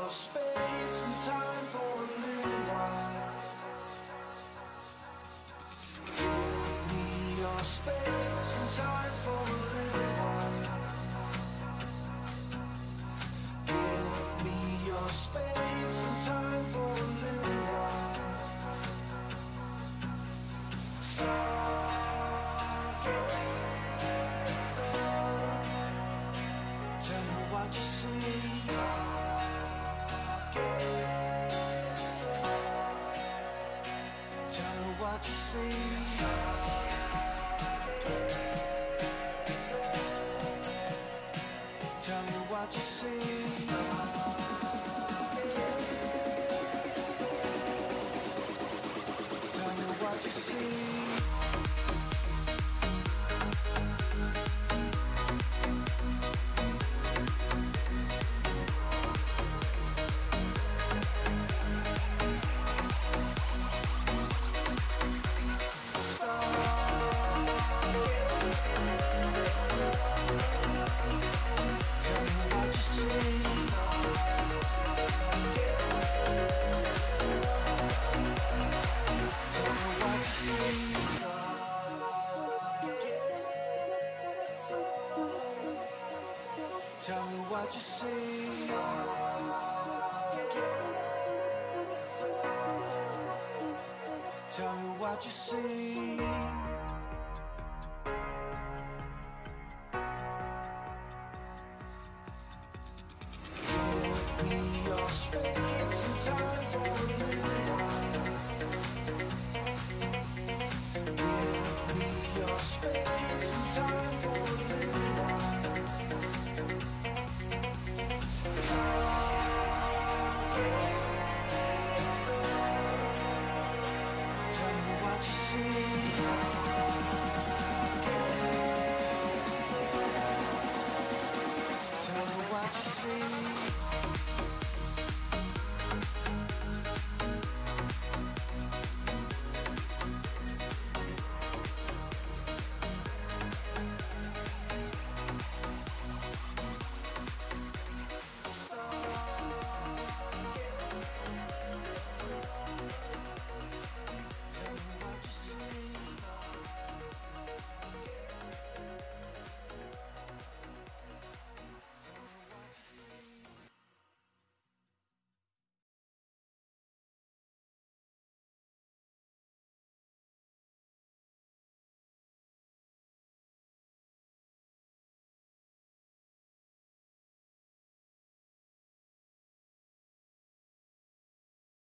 your space and time for a little while. Give me your space and time for a little while. Give me your space and time for a little while. Tell me what you see. Tell me what you see. Tell me what you see. Tell me what you see. Tell me what you see. Tell me what you see. Give me your space and time.